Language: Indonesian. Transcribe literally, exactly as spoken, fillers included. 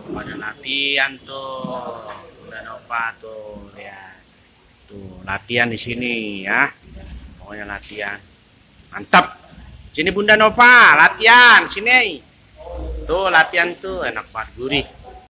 pada latihan tuh. Bunda Nova tuh lihat. Tuh latihan di sini ya. Pokoknya latihan. Mantap. Sini Bunda Nova, latihan sini. Tuh latihan tuh enak banget gurih.